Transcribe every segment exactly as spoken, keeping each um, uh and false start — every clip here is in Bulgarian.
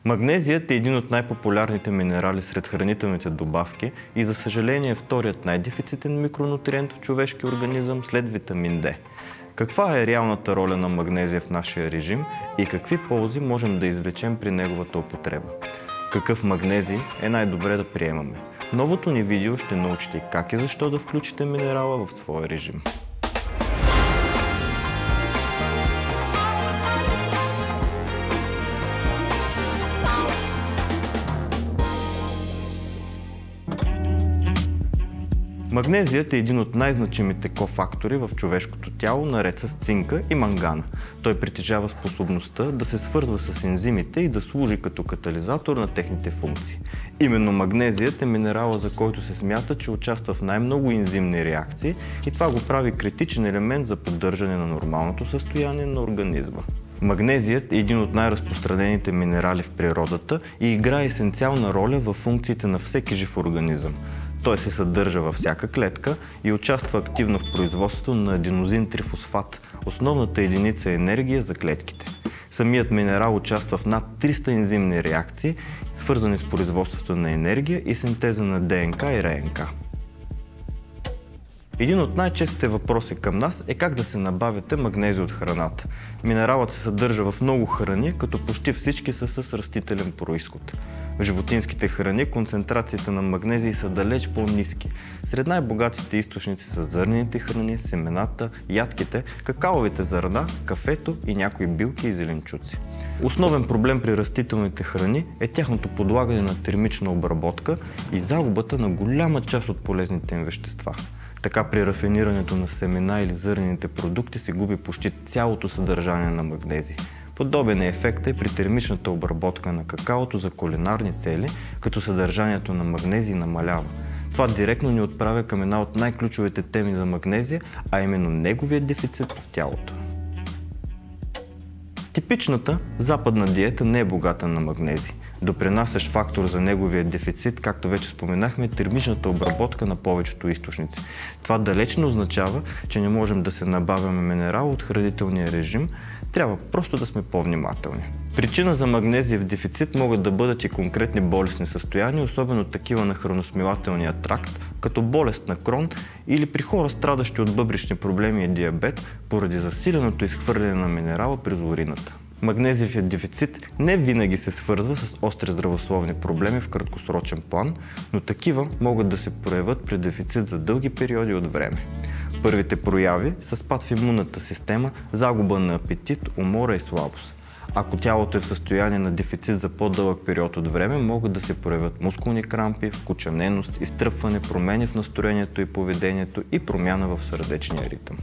Магнезият е един от най-популярните минерали сред хранителните добавки и за съжаление е вторият най-дефицитен микронутриент в човешкия организъм след витамин Д. Каква е реалната роля на магнезия в нашия режим и какви ползи можем да извлечем при неговата употреба? Какъв магнезий е най-добре да приемаме? В новото ни видео ще научите как и защо да включите минерала в своя режим. Магнезият е един от най-значимите кофактори в човешкото тяло, наред с цинка и мангана. Той притежава способността да се свързва с ензимите и да служи като катализатор на техните функции. Именно магнезият е минерала, за който се смята, че участва в най-много ензимни реакции и това го прави критичен елемент за поддържане на нормалното състояние на организма. Магнезият е един от най-разпространените минерали в природата и играе есенциална роля във функциите на всеки жив организъм. Той се съдържа във всяка клетка и участва активно в производството на аденозин трифосфат, основната единица енергия за клетките. Самият минерал участва в над триста ензимни реакции, свързани с производството на енергия и синтеза на ДНК и РНК. Един от най-честите въпроси към нас е как да се набавяте магнезия от храната. Минералът се съдържа в много храни, като почти всички са с растителен произход. В животинските храни концентрациите на магнезий са далеч по-ниски. Сред най-богатите източници са зърнените храни, семената, ядките, какаовите зърна, кафето и някои билки и зеленчуци. Основен проблем при растителните храни е тяхното подлагане на термична обработка и загубата на голяма част от полезните им вещества. Така при рафинирането на семена или зърнените продукти се губи почти цялото съдържание на магнезий. Подобен е ефектът и при термичната обработка на какаото за кулинарни цели, като съдържанието на магнезий намалява. Това директно ни отправя към една от най-ключовите теми за магнезия, а именно неговия дефицит в тялото. Типичната западна диета не е богата на магнезий. Допринасящ фактор за неговия дефицит, както вече споменахме, е термичната обработка на повечето източници. Това далеч не означава, че не можем да се набавяме минерал от хранителния режим, трябва просто да сме по-внимателни. Причина за магнезиев дефицит могат да бъдат и конкретни болестни състояния, особено такива на храносмилателния тракт, като болест на Крон или при хора, страдащи от бъбречни проблеми и диабет, поради засиленото изхвърляне на минерала през урината. Магнезиевият дефицит не винаги се свързва с остри здравословни проблеми в краткосрочен план, но такива могат да се проявят при дефицит за дълги периоди от време. Първите прояви са спад в имунната система, загуба на апетит, умора и слабост. Ако тялото е в състояние на дефицит за по-дълъг период от време, могат да се проявят мускулни крампи, вкучененост, изтръпване, промени в настроението и поведението и промяна в сърдечния ритъм.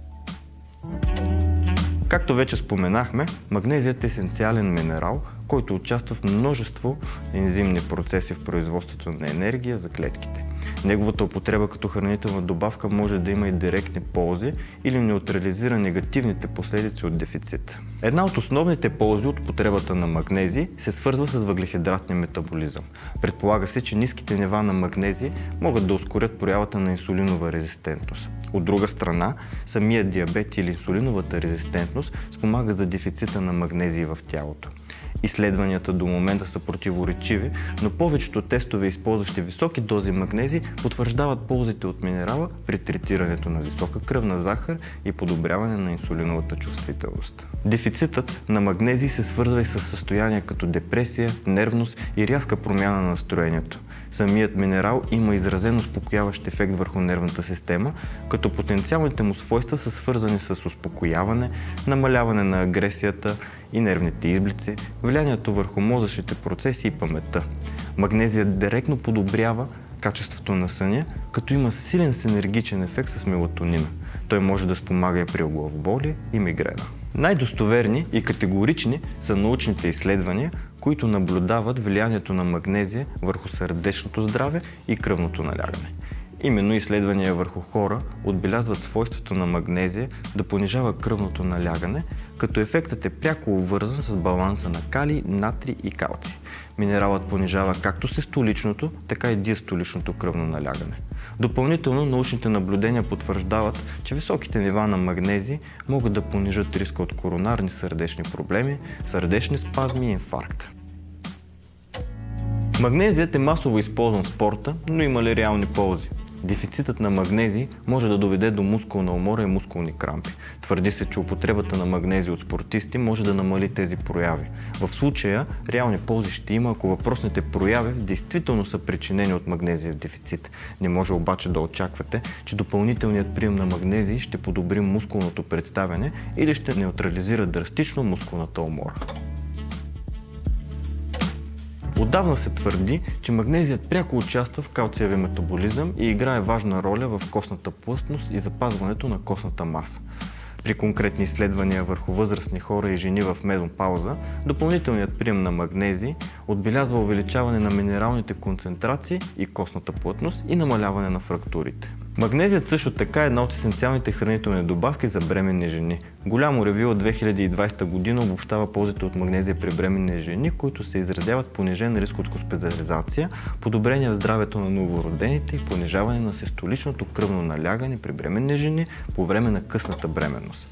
Както вече споменахме, магнезият е есенциален минерал, който участва в множество ензимни процеси в производството на енергия за клетките. Неговата употреба като хранителна добавка може да има и директни ползи или неутрализира негативните последици от дефицит. Една от основните ползи от употребата на магнезий се свързва с въглехидратния метаболизъм. Предполага се, че ниските нива на магнезий могат да ускорят проявата на инсулинова резистентност. От друга страна, самият диабет или инсулиновата резистентност спомага за дефицита на магнезий в тялото. Изследванията до момента са противоречиви, но повечето тестове, използващи високи дози магнезий, потвърждават ползите от минерала при третирането на висока кръвна захар и подобряване на инсулиновата чувствителност. Дефицитът на магнезий се свързва и с състояния като депресия, нервност и рязка промяна на настроението. Самият минерал има изразен успокояващ ефект върху нервната система, като потенциалните му свойства са свързани с успокояване, намаляване на агресията и нервните изблици, влиянието върху мозъчните процеси и паметта. Магнезият директно подобрява качеството на съня, като има силен синергичен ефект с мелатонина. Той може да спомага и при главоболие и мигрена. Най-достоверни и категорични са научните изследвания, които наблюдават влиянието на магнезия върху сърдечното здраве и кръвното налягане. Именно изследвания върху хора отбелязват свойството на магнезия да понижава кръвното налягане, като ефектът е пряко обвързан с баланса на калий, натрий и калций. Минералът понижава както систоличното, така и диастоличното кръвно налягане. Допълнително научните наблюдения потвърждават, че високите нива на магнезий могат да понижат риска от коронарни сърдечни проблеми, сърдечни спазми и инфаркт. Магнезият е масово използван в спорта, но има ли реални ползи? Дефицитът на магнезий може да доведе до мускулна умора и мускулни крампи. Твърди се, че употребата на магнезий от спортисти може да намали тези прояви. В случая реални ползи ще има, ако въпросните прояви действително са причинени от магнезиев дефицит. Не може обаче да очаквате, че допълнителният прием на магнезий ще подобри мускулното представяне или ще неутрализира драстично мускулната умора. Отдавна се твърди, че магнезият пряко участва в калциевия метаболизъм и играе важна роля в костната плътност и запазването на костната маса. При конкретни изследвания върху възрастни хора и жени в менопауза, допълнителният прием на магнезий отбелязва увеличаване на минералните концентрации и костната плътност и намаляване на фрактурите. Магнезият също така е една от есенциалните хранителни добавки за бременни жени. Голямо ревю от две хиляди и двадесета година обобщава ползите от магнезия при бременни жени, които се изразяват понижен риск от хоспитализация, подобрение в здравето на новородените и понижаване на систоличното кръвно налягане при бременни жени по време на късната бременност.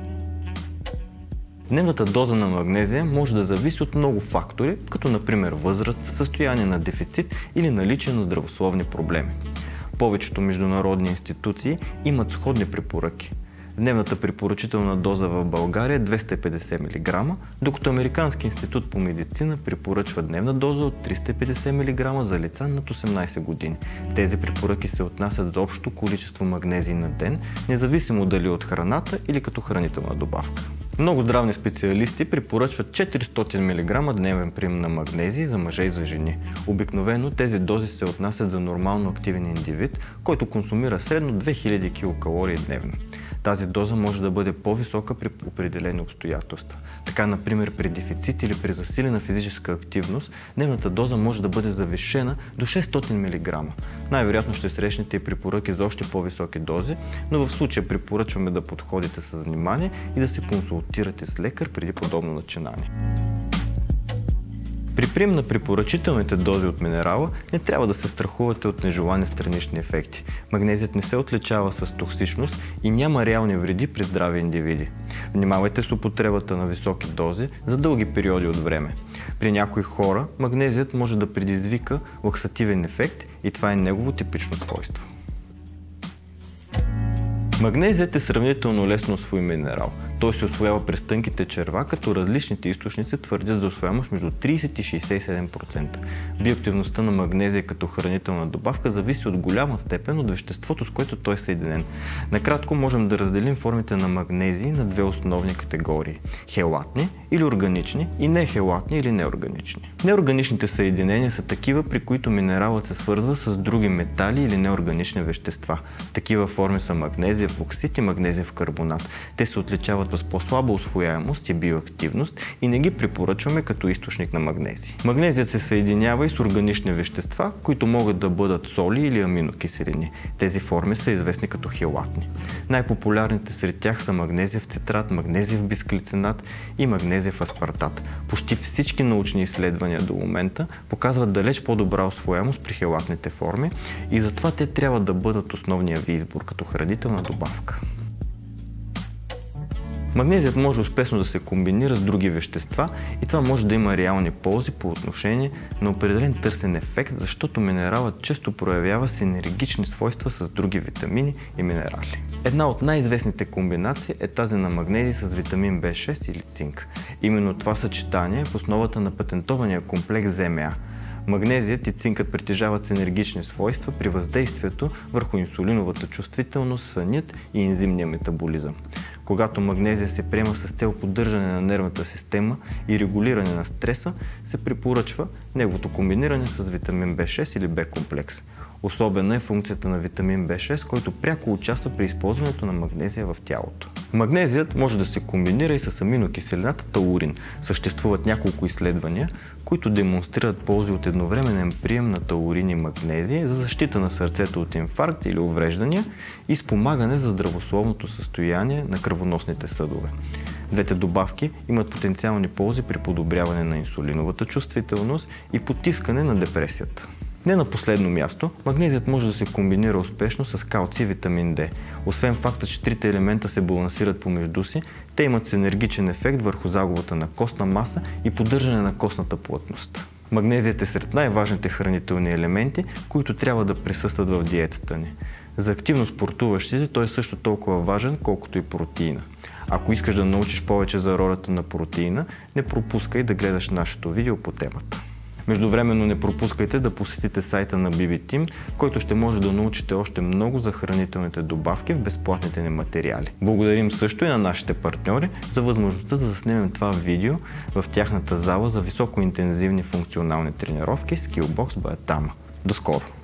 Дневната доза на магнезия може да зависи от много фактори, като например възраст, състояние на дефицит или наличие на здравословни проблеми. Повечето международни институции имат сходни препоръки. Дневната препоръчителна доза в България е двеста и петдесет милиграма, докато Американски институт по медицина препоръчва дневна доза от триста и петдесет милиграма за лица над осемнадесет години. Тези препоръки се отнасят за общо количество магнезий на ден, независимо дали от храната или като хранителна добавка. Много здравни специалисти препоръчват четиристотин милиграма дневен прием на магнезий за мъже и за жени. Обикновено тези дози се отнасят за нормално активен индивид, който консумира средно две хиляди килокалории дневно. Тази доза може да бъде по-висока при определени обстоятелства. Така, например, при дефицит или при засилена физическа активност, дневната доза може да бъде завишена до шестстотин милиграма. Най-вероятно ще срещнете и препоръки за още по-високи дози, но в случая препоръчваме да подходите с внимание и да се консултирате с лекар преди подобно начинание. При прием на препоръчителните дози от минерала не трябва да се страхувате от нежелани странични ефекти. Магнезият не се отличава с токсичност и няма реални вреди при здрави индивиди. Внимавайте с употребата на високи дози за дълги периоди от време. При някои хора магнезият може да предизвика лаксативен ефект и това е негово типично свойство. Магнезият е сравнително лесно усвоим минерал. Той се усвоява през тънките черва, като различните източници твърдят за усвояемост между тридесет и шестдесет и седем процента. Биоактивността на магнезия като хранителна добавка зависи от голяма степен от веществото, с което той е съединен. Накратко можем да разделим формите на магнезии на две основни категории – хелатни или органични и нехелатни или неорганични. Неорганичните съединения са такива, при които минералът се свързва с други метали или неорганични вещества. Такива форми са магнезиев оксид и магнезиев карбонат. Те се отличават с по-слаба усвояемост и биоактивност и не ги препоръчваме като източник на магнезий. Магнезият се съединява и с органични вещества, които могат да бъдат соли или аминокиселини. Тези форми са известни като хелатни. Най-популярните сред тях са магнезиев цитрат, магнезиев бисглицинат и магнезиев аспартат. Почти всички научни изследвания до момента показват далеч по-добра усвояемост при хелатните форми и затова те трябва да бъдат основния ви избор като хранителна добавка. Магнезият може успешно да се комбинира с други вещества и това може да има реални ползи по отношение на определен търсен ефект, защото минералът често проявява синергични свойства с други витамини и минерали. Една от най-известните комбинации е тази на магнезий с витамин Б шест или цинк. Именно това съчетание е в основата на патентования комплекс З М А. Магнезият и цинкът притежават синергични свойства при въздействието върху инсулиновата чувствителност, сънят и ензимния метаболизъм. Когато магнезия се приема с цел поддържане на нервната система и регулиране на стреса, се препоръчва неговото комбиниране с витамин Б шест или Б комплекс. Особена е функцията на витамин Б шест, който пряко участва при използването на магнезия в тялото. Магнезият може да се комбинира и с аминокиселината таурин. Съществуват няколко изследвания, които демонстрират ползи от едновременен прием на таурин и магнезия за защита на сърцето от инфаркт или увреждания и спомагане за здравословното състояние на кръвоносните съдове. Двете добавки имат потенциални ползи при подобряване на инсулиновата чувствителност и потискане на депресията. Не на последно място, магнезият може да се комбинира успешно с калций и витамин Д. Освен факта, че трите елемента се балансират помежду си, те имат синергичен ефект върху загубата на костна маса и поддържане на костната плътност. Магнезият е сред най-важните хранителни елементи, които трябва да присъстват в диетата ни. За активно спортуващите той е също толкова важен, колкото и протеина. Ако искаш да научиш повече за ролята на протеина, не пропускай да гледаш нашето видео по темата. Междувременно не пропускайте да посетите сайта на би би Team, който ще може да научите още много за хранителните добавки в безплатните ни материали. Благодарим също и на нашите партньори за възможността да заснемем това видео в тяхната зала за високоинтензивни функционални тренировки Skillbox by Atama. До скоро!